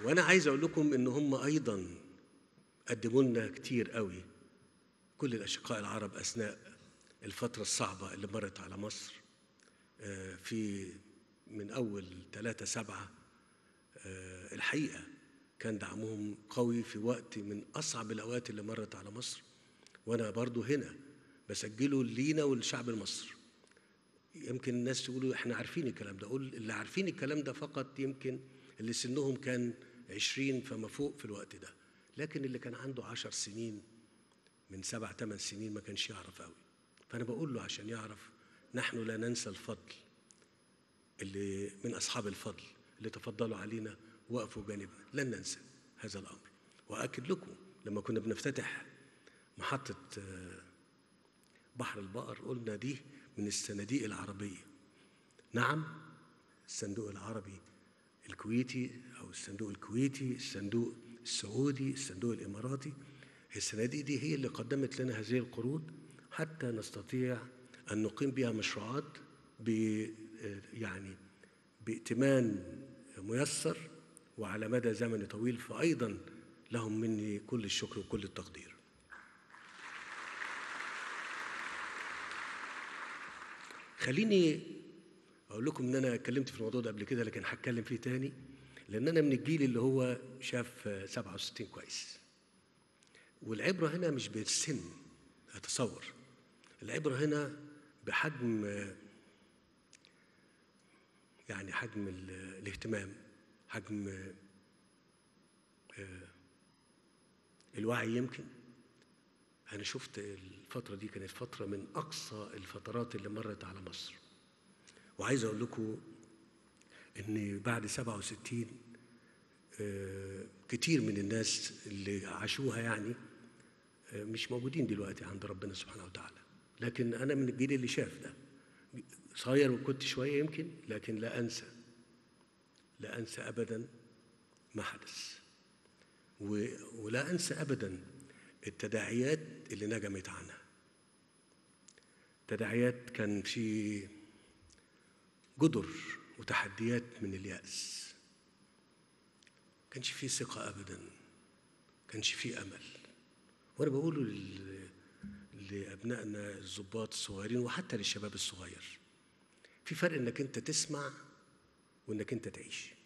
وأنا عايز أقول لكم إن هم أيضا قدموا لنا كتير قوي، كل الأشقاء العرب أثناء الفترة الصعبة اللي مرت على مصر في من أول 3/7. الحقيقة كان دعمهم قوي في وقت من أصعب الأوقات اللي مرت على مصر، وأنا برضو هنا بسجله لينا والشعب المصري. يمكن الناس تقولوا إحنا عارفين الكلام ده، أقول اللي عارفين الكلام ده فقط يمكن اللي سنهم كان 20 فما فوق في الوقت ده، لكن اللي كان عنده 10 سنين من 7 8 سنين ما كانش يعرف قوي. فأنا بقول له عشان يعرف نحن لا ننسى الفضل اللي من أصحاب الفضل اللي تفضلوا علينا وقفوا جانبنا، لن ننسى هذا الأمر. وأكد لكم لما كنا بنفتتح محطة بحر البقر قلنا دي من الصناديق العربية. نعم، الصندوق العربي الكويتي أو الصندوق الكويتي، الصندوق السعودي، الصندوق الإماراتي، الصناديق دي هي اللي قدمت لنا هذه القروض حتى نستطيع أن نقيم بها مشروعات يعني بائتمان ميسر وعلى مدى زمني طويل. فأيضا لهم مني كل الشكر وكل التقدير. خليني أقول لكم إن أنا اتكلمت في الموضوع ده قبل كده، لكن هتكلم فيه تاني، لأن أنا من الجيل اللي هو شاف 67 كويس. والعبرة هنا مش بالسن أتصور، العبرة هنا بحجم، يعني حجم الاهتمام، حجم الوعي. يمكن أنا شفت الفترة دي كانت فترة من أقصى الفترات اللي مرت على مصر. وعايز أقول لكم إن بعد 67 كتير من الناس اللي عاشوها يعني مش موجودين دلوقتي عند ربنا سبحانه وتعالى، لكن أنا من الجيل اللي شاف ده. صغير وكنت شوية يمكن، لكن لا أنسى أبدا ما حدث، ولا أنسى أبدا التداعيات اللي نجمت عنها. تداعيات كان في جدر وتحديات من اليأس، كانش في ثقة أبدا، كانش في أمل. وأنا بقوله لأبنائنا الضباط الصغيرين وحتى للشباب الصغير، في فرق إنك أنت تسمع وإنك أنت تعيش.